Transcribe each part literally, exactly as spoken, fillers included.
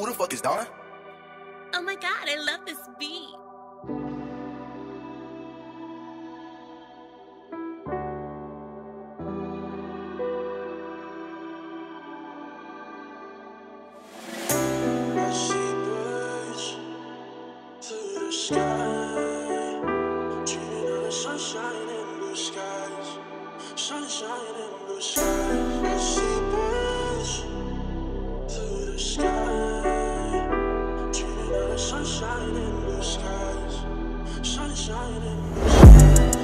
who the fuck is Donna? Oh my god, I love this beat. I see birds through the sky, dreaming of sunshine and blue skies, sunshine and blue skies. I see birds through the sky, dreaming of sunshine and blue skies, sunshine and blue skies.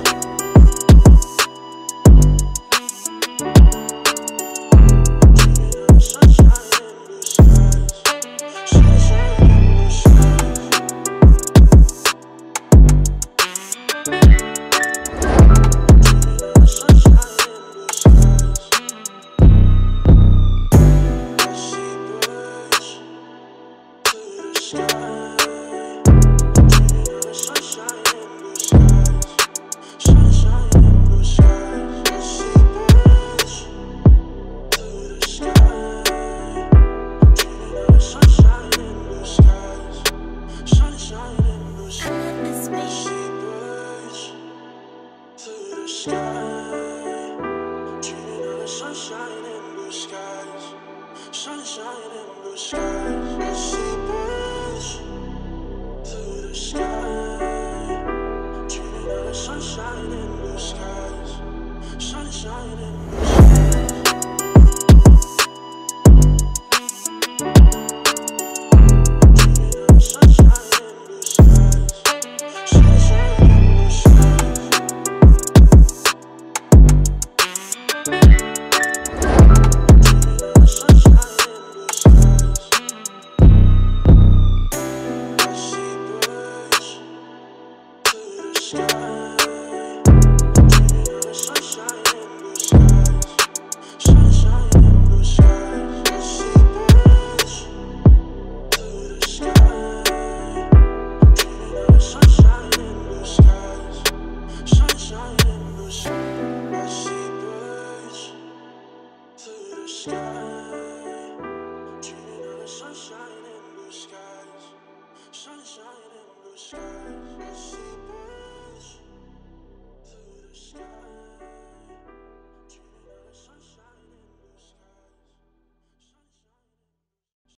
Sunshine and blue skies, sunshine and blue skies.